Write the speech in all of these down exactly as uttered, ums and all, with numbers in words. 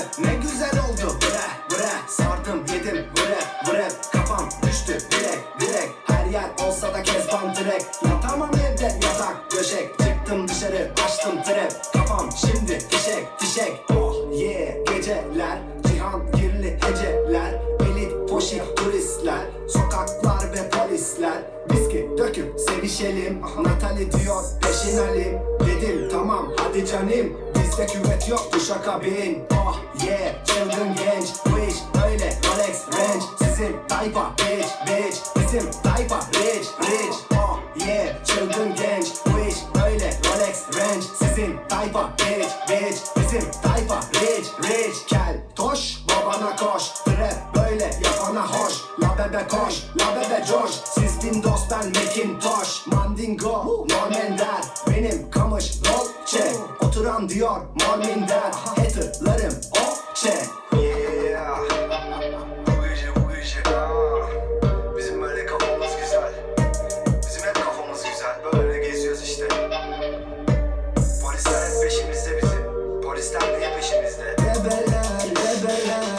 ne güzel oldu. Bre bre sardım yedim bre bre. Kafam düştü direkt direkt. Her yer olsa da Kezban direkt. Yatamam evde yatak döşek. Çıktım dışarı açtım trap. Kafam şimdi fişek fişek. Oh yeah geceler. Cihangirli heceler. Elit poşi turistler. Sokaklar ve polisler. Viski döküp sevişelim. Natali diyor peşin alayım. Dedim tamam hadi canım. Bizde küvet yok bu şaka bin. Oh yeah çılgın genç. Bu iş öyle Rolex Range. Sizin tayfa bitch bitch. Bizim tayfa rich rich. Oh yeah çılgın genç. Bu iş öyle Rolex Range. Sizin tayfa bitch bitch. Bizim tayfa rich rich. Kel toş babana koş. Trap böyle yapana hoş. La bebe koş la bebe coş. Siz Windows ben Macintosh. Mandingo Normender. Benim kamış Dolce. Oturan diyor Morminder. Haterlarım okçe. Yeah. Bu gece bu gece ah. Bizim böyle kafamız güzel. Bizim hep kafamız güzel. Böyle geziyoruz işte. Polisler hep peşimizde bizim. Polisler niye peşimizde? Rebeller rebeller.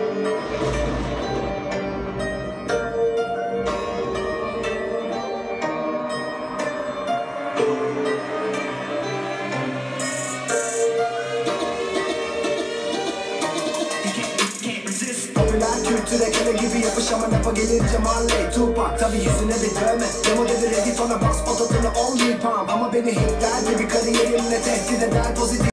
Popüler kültüre köle gibi yapış ama lafa gelince Marley Tupac. Tabi yüzüne bir dövme. Demo dedi ready sonra bas patotunu all year pump. Ama beni hitler gibi kariyerimle tehdit eder pozitif.